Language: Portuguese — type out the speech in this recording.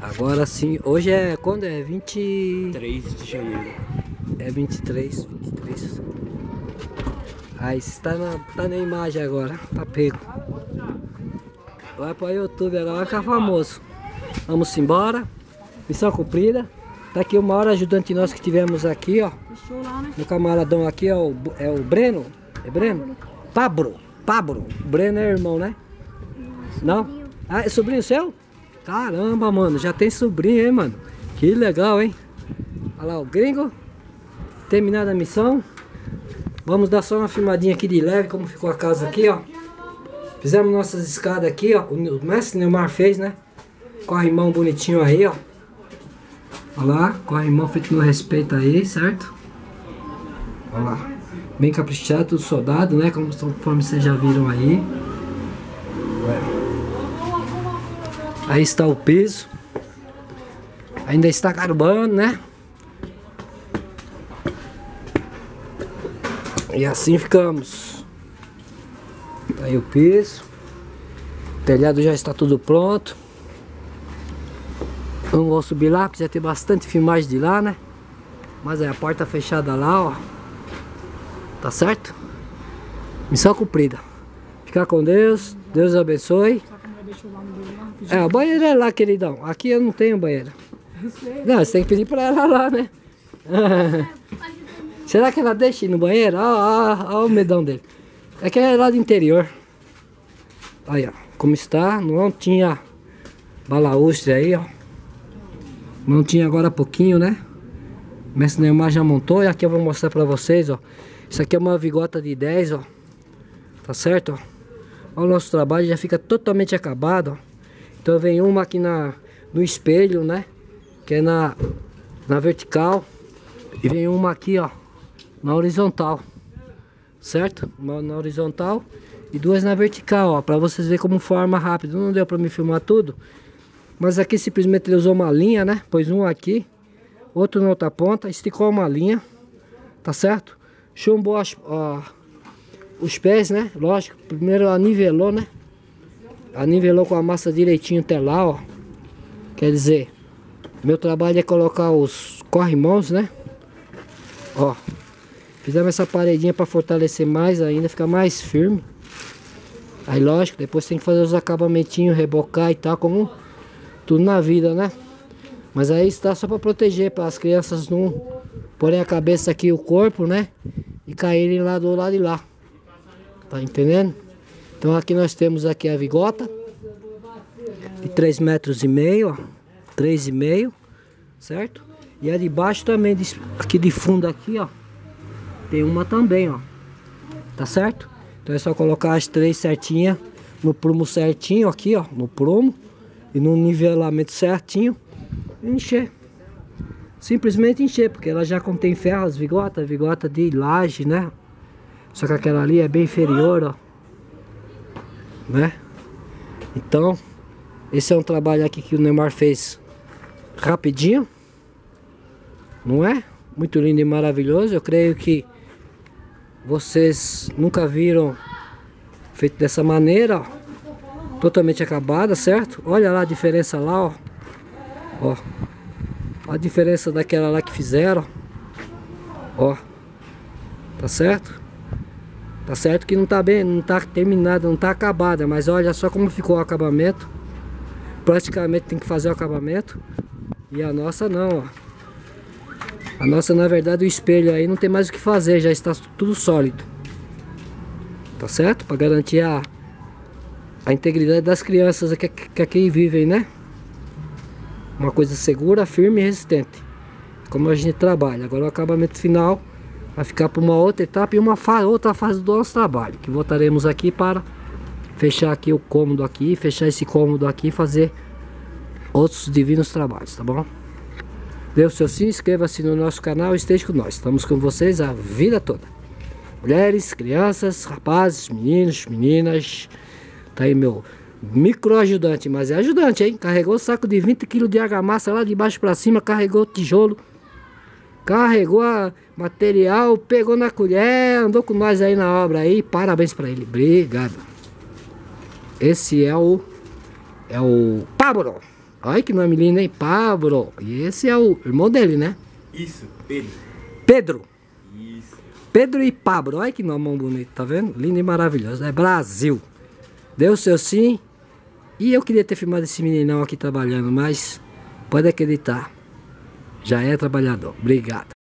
Agora sim, hoje é quando? É 3 de janeiro. É 23. Aí está na imagem agora, tá pego. Vai para o YouTube agora, vai ficar famoso. Vamos embora. Missão cumprida. Tá aqui o maior ajudante nosso que tivemos aqui, ó. No camaradão aqui, ó. É o Breno. É Breno? Pablo. O Breno é irmão, né? Não? Ah, é sobrinho seu? Caramba, mano. Já tem sobrinho, hein, mano? Que legal, hein? Olha lá o gringo. Terminada a missão. Vamos dar só uma filmadinha aqui de leve, como ficou a casa aqui, ó. Fizemos nossas escadas aqui, ó. O mestre Neymar fez, né? Corrimão bonitinho aí, ó. Olha lá, corrimão feito no respeito aí, certo? Olha lá. Bem caprichado, tudo soldado, né? Conforme vocês já viram aí. Aí está o piso. Ainda está carbando, né? E assim ficamos. Aí o piso. O telhado já está tudo pronto. Não vou subir lá, porque já tem bastante filmagem de lá, né? Mas é a porta fechada lá, ó. Tá certo? Missão cumprida. Ficar com Deus. Deus abençoe. É, o banheiro é lá, queridão. Aqui eu não tenho banheiro. Não, você tem que pedir pra ela lá, né? Será que ela deixa ir no banheiro? Olha o medão dele. É que é lá do interior. Aí, ó. Como está. Não tinha balaústre aí, ó. Não tinha agora há pouquinho, né? O mestre Neymar já montou. E aqui eu vou mostrar pra vocês, ó. Isso aqui é uma vigota de 10, ó. Tá certo, ó. Olha o nosso trabalho. Já fica totalmente acabado, ó. Então vem uma aqui no espelho, né? Que é na vertical. E vem uma aqui, ó. Na horizontal. Certo? Uma na horizontal e duas na vertical, ó. Pra vocês verem como forma rápido. Não deu pra me filmar tudo. Mas aqui simplesmente ele usou uma linha, né? Pôs um aqui. Outro na outra ponta. Esticou uma linha. Tá certo? Chumbou os pés, né? Lógico. Primeiro anivelou, né? Anivelou com a massa direitinho até lá, ó. Quer dizer, meu trabalho é colocar os corrimãos, né? Ó. Fizemos essa paredinha para fortalecer mais ainda, ficar mais firme. Aí lógico, depois tem que fazer os acabamentinhos, rebocar e tal, como tudo na vida, né? Mas aí está só para proteger, para as crianças não porem a cabeça aqui, o corpo, né? E caírem lá do lado de lá. Tá entendendo? Então aqui nós temos aqui a vigota de 3,5 metros, ó. 3,5, certo? E a de baixo também, aqui de fundo aqui, ó. Tem uma também, ó. Tá certo? Então é só colocar as três certinhas no prumo certinho aqui, ó. No prumo. E no nivelamento certinho. E encher. Simplesmente encher, porque ela já contém ferro, as vigotas. Vigota de laje, né? Só que aquela ali é bem inferior, ó. Né? Então, esse é um trabalho aqui que o Neymar fez rapidinho. Não é? Muito lindo e maravilhoso. Eu creio que vocês nunca viram feito dessa maneira, ó. Totalmente acabada, certo? Olha lá a diferença lá, ó. Ó. A diferença daquela lá que fizeram. Ó. Tá certo? Tá certo que não tá bem, não tá terminada, não tá acabada. Mas olha só como ficou o acabamento. Praticamente tem que fazer o acabamento. E a nossa não, ó. A nossa, na verdade, o espelho aí não tem mais o que fazer, já está tudo sólido. Tá certo? Para garantir a integridade das crianças que aqui vivem, né? Uma coisa segura, firme e resistente. Como a gente trabalha. Agora o acabamento final vai ficar para uma outra etapa e outra fase do nosso trabalho. Que voltaremos aqui para fechar aqui o cômodo aqui, fechar esse cômodo aqui e fazer outros divinos trabalhos, tá bom? Dê o seu sim, inscreva-se no nosso canal e esteja com nós. Estamos com vocês a vida toda. Mulheres, crianças, rapazes, meninos, meninas. Tá aí meu micro ajudante, mas é ajudante, hein? Carregou o saco de 20 kg de argamassa lá de baixo para cima, carregou o tijolo, carregou a material, pegou na colher, andou com nós aí na obra aí. Parabéns para ele. Obrigado. Esse é o Pablo. Olha que nome lindo, hein? Pablo. E esse é o irmão dele, né? Isso, Pedro. Pedro. Isso. Pedro e Pablo. Olha que nome bonito, tá vendo? Lindo e maravilhoso. É Brasil. Deu o seu sim. E eu queria ter filmado esse meninão aqui trabalhando, mas pode acreditar. Já é trabalhador. Obrigado.